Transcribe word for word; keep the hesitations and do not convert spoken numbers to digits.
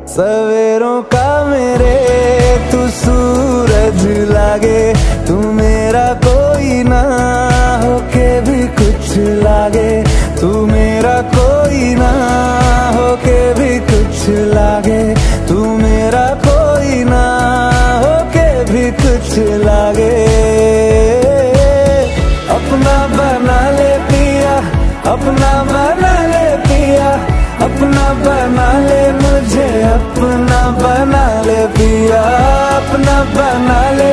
सवेरों का मेरे तू सूरज लागे, तू मेरा कोई ना होके भी कुछ लागे, तू मेरा कोई ना होके भी कुछ लागे, तू मेरा कोई ना होके भी कुछ लागे। अपना बना ले पिया, अपना बना ले पिया, अपना बना ले मुझे, अपना बना ले पिया, अपना बना ले